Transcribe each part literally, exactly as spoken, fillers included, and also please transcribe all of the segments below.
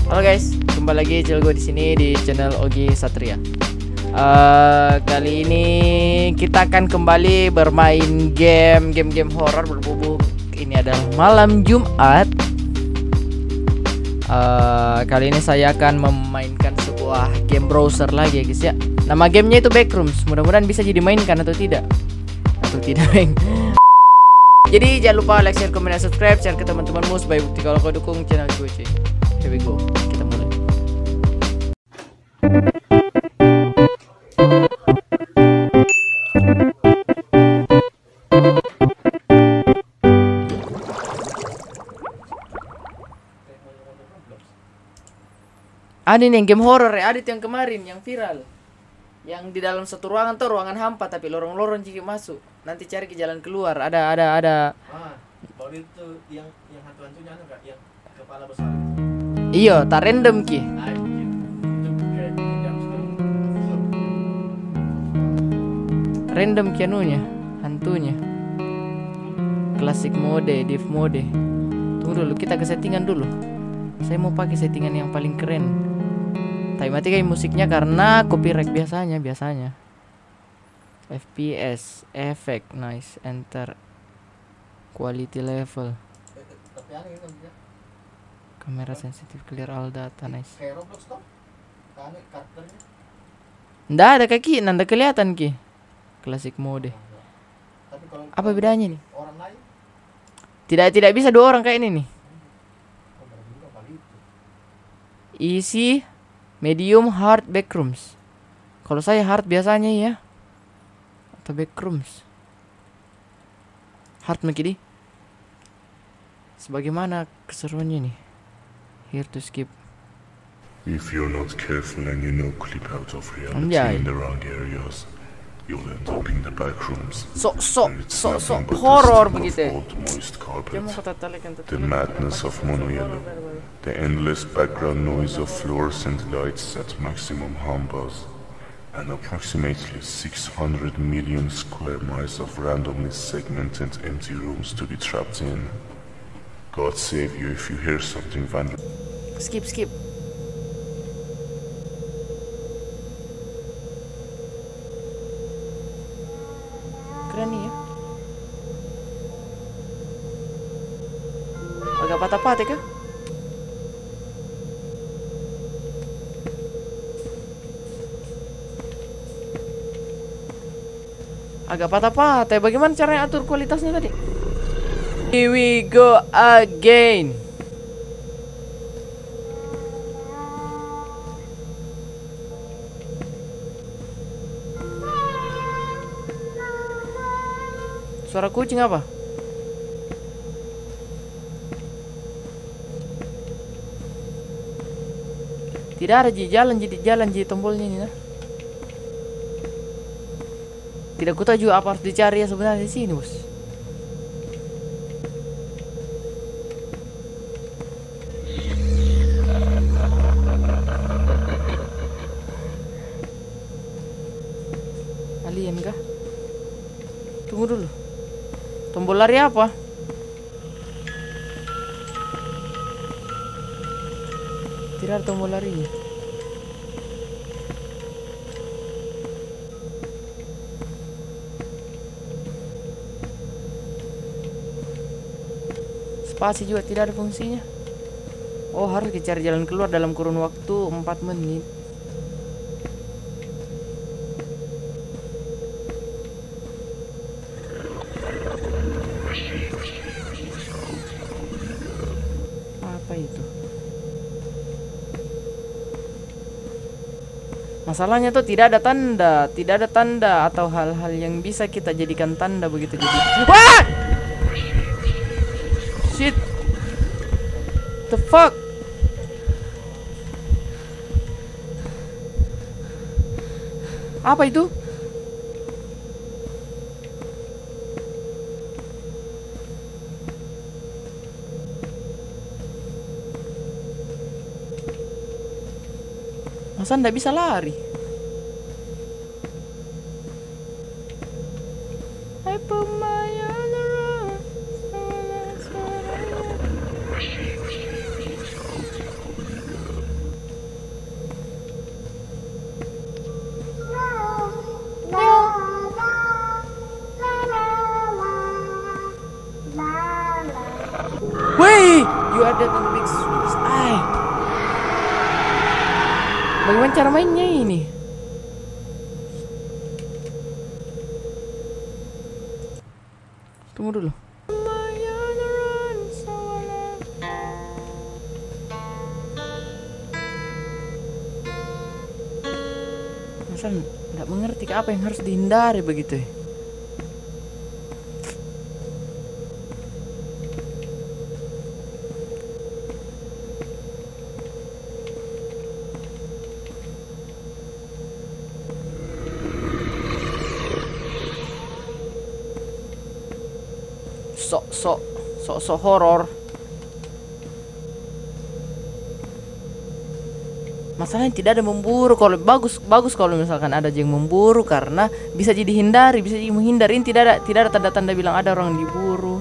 Halo guys, kembali lagi Cilgo di sini di channel Ogi Satria. Uh, kali ini kita akan kembali bermain game game-game horor berbubuk. Ini adalah malam Jumat. Uh, kali ini saya akan memainkan sebuah game browser lagi ya guys ya. Nama gamenya itu Backrooms. Mudah-mudahan bisa jadi mainkan atau tidak. Atau tidak, Bang. Jadi jangan lupa like, share, komen, dan subscribe, share ke teman-temanmu sebagai bukti kalau kau dukung channel gue cuy. Here we go, kita mulai. Ada nih game horror ya, Adit yang kemarin yang viral. Yang di dalam satu ruangan tuh ruangan hampa tapi lorong-lorong jika masuk. Nanti cari ke jalan keluar. Ada ada ada. Ah, baru itu yang yang hantu-hantunya anu enggak yang kepala besar. Iya, tak random ki. Ah, itu kayak jam sepuluh. Random ki anunya, hantunya. Classic mode, div mode. Tunggu dulu, kita ke settingan dulu. Saya mau pakai settingan yang paling keren. Tapi mati kayak musiknya karena copyright biasanya biasanya. F P S, effect, nice, enter, quality level, Eh, tapi aneh kan dia. kamera sensitif, clear all data, nice. Kayak Roblox toh? Aneh karakternya. Nggak ada kaki, nanda kelihatan ki. Classic mode. Tapi kalau Apa bedanya nih? orang lain Tidak tidak bisa dua orang kayak ini nih. oh, berarti juga kali itu. Easy, medium, hard, backrooms. Kalau saya hard biasanya ya. Atau backrooms. Hard mungkin di. Sebagaimana keseruannya nih. Here to skip. If you're not careful and you know clip out of reality Anjay. in the wrong areas, you'll end up in the back rooms. So so And it's so so nothing but the horror sting of begitu. old moist carpet, Dia mau kata talikan the madness of mono yellow, the endless background noise of fluorescent lights at maximum hum buzz, and approximately six hundred million square miles of randomly segmented empty rooms to be trapped in. God save you if you hear something vandal. Skip skip. Keren nih ya. Agak patah-patah kah? Agak patah-patah. Bagaimana caranya atur kualitasnya tadi? Here we go again. Suara kucing apa? Tidak ada ji jalan jadi jalan ji tombolnya ini nah. Tidak ku tahu juga apa harus dicari ya sebenarnya di sini bos. Alien kah? Tunggu dulu. Tombol lari apa? Tidak ada tombol larinya. Spasi juga tidak ada fungsinya. Oh, harus dicari jalan keluar dalam kurun waktu empat menit. Apa itu? Masalahnya tuh tidak ada tanda, tidak ada tanda atau hal-hal yang bisa kita jadikan tanda begitu jadi. Wah! Shit. The fuck? Apa itu? Masa ndak bisa lari? I put my arms around someone else. Bagaimana cara mainnya ini? Tunggu dulu. Masa nggak mengerti apa yang harus dihindari begitu ya? Sok-sok, sok-sok horor. Masalahnya tidak ada memburu. Kalau bagus, bagus kalau misalkan ada yang memburu karena bisa jadi hindari, bisa jadi menghindari. Ini tidak ada, tidak ada tanda-tanda bilang ada orang diburu.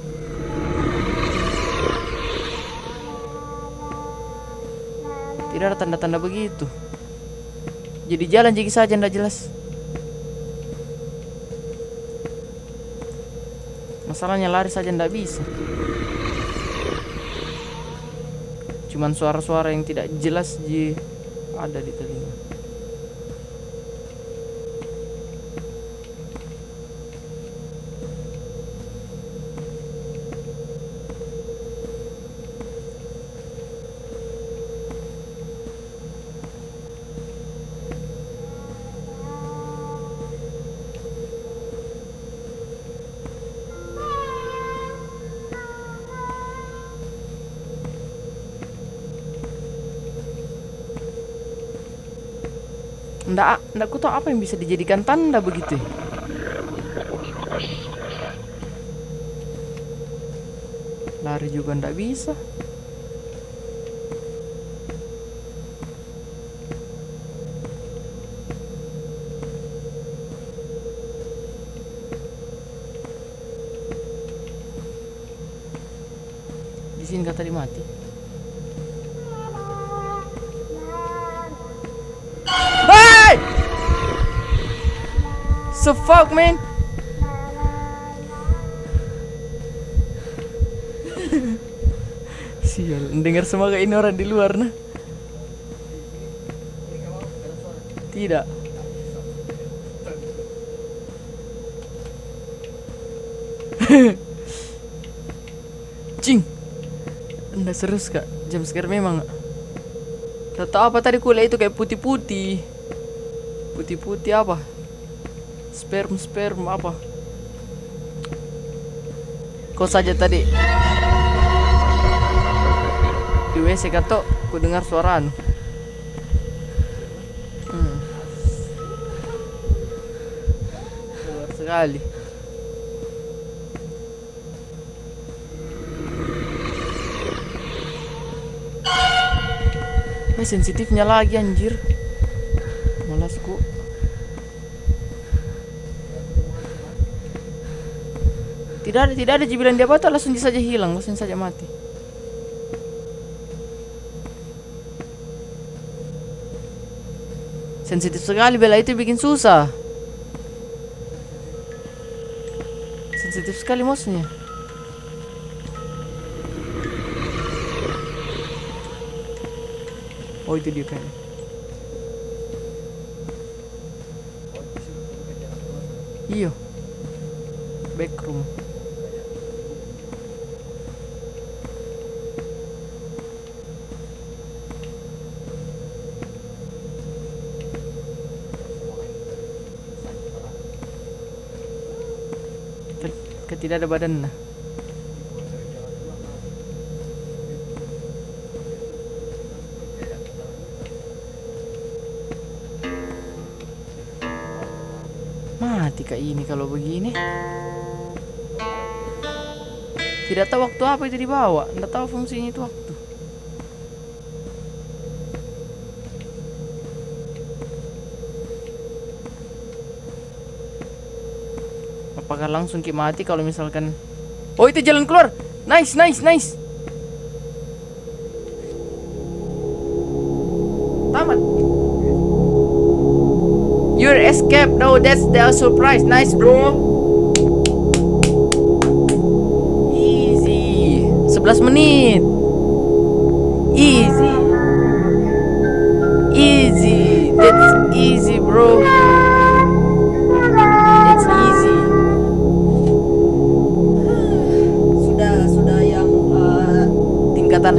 Tidak ada tanda-tanda begitu. Jadi jalan jadi saja ndak jelas. Masalahnya lari saja ndak bisa. Cuman suara-suara yang tidak jelas ji ada di telinga. Nggak, nggak ku tahu apa yang bisa dijadikan tanda begitu. Lari juga nggak bisa. Di sini kata tadi mati. So fuck man. Sial, dengar semua kayak ini orang di luar nah. Tidak. Cing. Anda serius kak? Jam scare memang. Tak tahu apa tadi kuliah itu kayak putih-putih. Putih-putih apa? Sperm sperm apa? Kau saja tadi di W C kato, ku dengar suara anu. Hmm. Luar sekali. Eh, sensitifnya lagi anjir. Malasku. Tidak ada, tidak ada jibilan dia apa langsung saja hilang, langsung saja mati. Sensitif sekali bela itu bikin susah. Sensitif sekali mouse-nya. Oh itu dia kayaknya. Iya. Backroom. Tidak ada badan nah. Mati kak ini kalau begini. Tidak tahu waktu apa itu dibawa, tidak tahu fungsinya itu waktu. Apakah langsung ki mati kalau misalkan? Oh itu jalan keluar. Nice nice nice. Tamat. Your escape. No, that's the surprise. Nice bro. Easy. sebelas menit. Easy. Easy.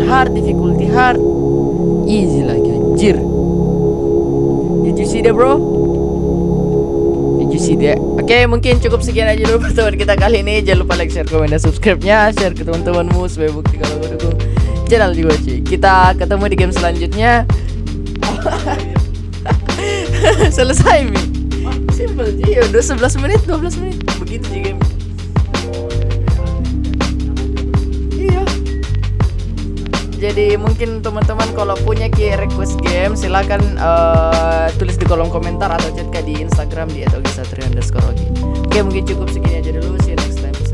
hard, difficulty hard, easy lagi anjir. Did you see that bro? Did you see that? Oke, okay, mungkin cukup sekian aja dulu pertemuan kita kali ini. Jangan lupa like, share, komen, dan subscribe-nya. Share ke teman-temanmu sebagai bukti kalau gue dukung channel juga cuy. Kita ketemu di game selanjutnya. Selesai Mi. Simple sih. Udah sebelas menit, dua belas menit. Begitu sih game. Iya. Jadi mungkin teman-teman kalau punya key request game silakan uh, tulis di kolom komentar atau chat ke di Instagram di et ogi satria underscore ogi. Oke, mungkin cukup segini aja dulu. See you next time.